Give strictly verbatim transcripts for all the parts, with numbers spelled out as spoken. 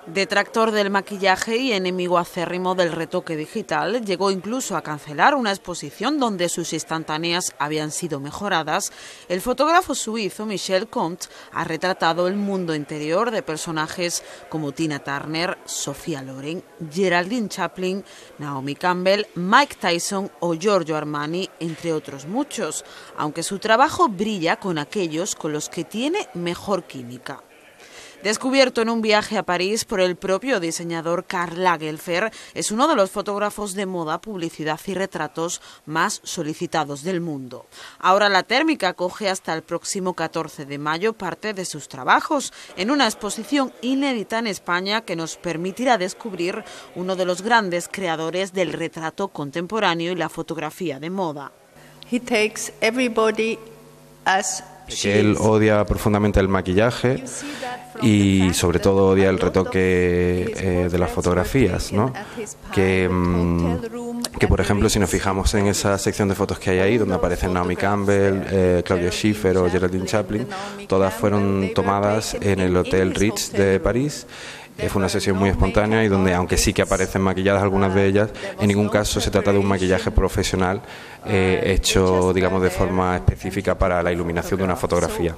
Detractor del maquillaje y enemigo acérrimo del retoque digital, llegó incluso a cancelar una exposición donde sus instantáneas habían sido mejoradas. El fotógrafo suizo Michel Comte ha retratado el mundo interior de personajes como Tina Turner, Sofía Loren, Geraldine Chaplin, Naomi Campbell, Mike Tyson o Giorgio Armani, entre otros muchos, aunque su trabajo brilla con aquellos con los que tiene mejor química. Descubierto en un viaje a París por el propio diseñador Karl Lagerfeld, es uno de los fotógrafos de moda, publicidad y retratos más solicitados del mundo. Ahora la térmica acoge hasta el próximo catorce de mayo parte de sus trabajos en una exposición inédita en España que nos permitirá descubrir uno de los grandes creadores del retrato contemporáneo y la fotografía de moda. He takes everybody as que él odia profundamente el maquillaje y sobre todo odia el retoque eh, de las fotografías, ¿no? Que, mmm, que por ejemplo, si nos fijamos en esa sección de fotos que hay ahí, donde aparecen Naomi Campbell, eh, Claudia Schiffer o Geraldine Chaplin, todas fueron tomadas en el Hotel Ritz de París. Eh, fue una sesión muy espontánea y donde, aunque sí que aparecen maquilladas algunas de ellas, en ningún caso se trata de un maquillaje profesional eh, hecho, digamos, de forma específica para la iluminación de una fotografía.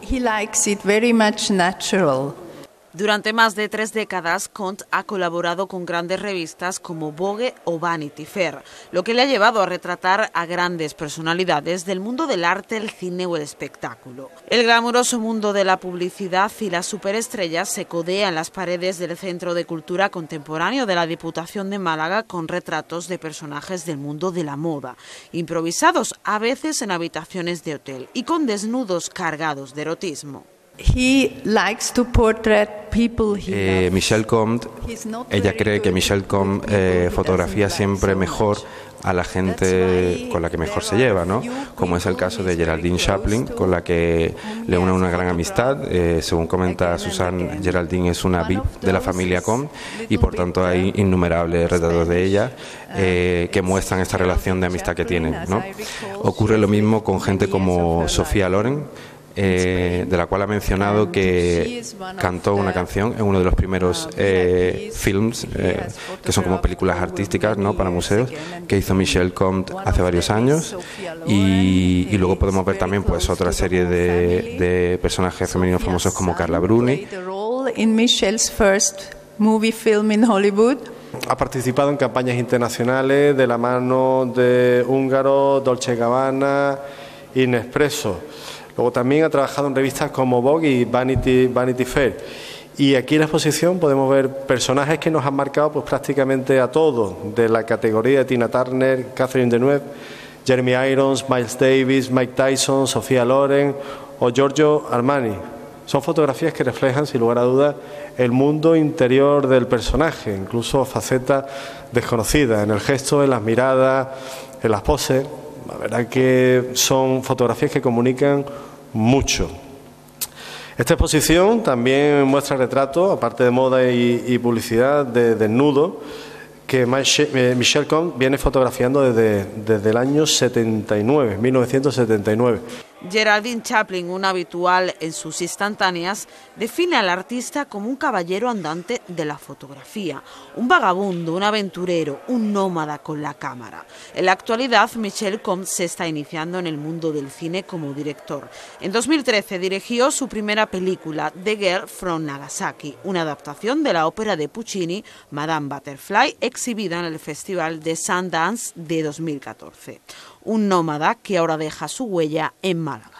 Durante más de tres décadas, Comte ha colaborado con grandes revistas como Vogue o Vanity Fair, lo que le ha llevado a retratar a grandes personalidades del mundo del arte, el cine o el espectáculo. El glamuroso mundo de la publicidad y las superestrellas se codea en las paredes del Centro de Cultura Contemporáneo de la Diputación de Málaga con retratos de personajes del mundo de la moda, improvisados a veces en habitaciones de hotel y con desnudos cargados de erotismo. He likes to portrait people he eh, Michel Comte, ella cree que Michel Comte eh, fotografía siempre mejor a la gente con la que mejor se lleva, ¿no? Como es el caso de Geraldine Chaplin, con la que le une una gran amistad. Eh, según comenta Susan, Geraldine es una V I P de la familia Comte y por tanto hay innumerables retratos de ella eh, que muestran esta relación de amistad que tienen, ¿no? Ocurre lo mismo con gente como Sofía Loren, Eh, de la cual ha mencionado que cantó una canción en uno de los primeros eh, films, eh, que son como películas artísticas, ¿no?, para museos, que hizo Michel Comte hace varios años. Y, y luego podemos ver también pues otra serie de, de personajes femeninos famosos como Carla Bruni. Ha participado en campañas internacionales de la mano de Húngaro, Dolce Gabbana y Nespresso. Luego también ha trabajado en revistas como Vogue y Vanity, Vanity Fair. Y aquí en la exposición podemos ver personajes que nos han marcado pues prácticamente a todos, de la categoría de Tina Turner, Catherine Deneuve, Jeremy Irons, Miles Davis, Mike Tyson, Sofía Loren o Giorgio Armani. Son fotografías que reflejan, sin lugar a dudas, el mundo interior del personaje, incluso facetas desconocidas, en el gesto, en las miradas, en las poses. La verdad que son fotografías que comunican mucho. Esta exposición también muestra retratos, aparte de moda y, y publicidad, de desnudo, que Michel Comte viene fotografiando desde, desde el año setenta y nueve, mil novecientos setenta y nueve. Geraldine Chaplin, un habitual en sus instantáneas, define al artista como un caballero andante de la fotografía, un vagabundo, un aventurero, un nómada con la cámara. En la actualidad, Michel Comte se está iniciando en el mundo del cine como director. En dos mil trece dirigió su primera película, The Girl from Nagasaki, una adaptación de la ópera de Puccini, Madame Butterfly, exhibida en el Festival de Sundance de dos mil catorce. Un nómada que ahora deja su huella en Málaga.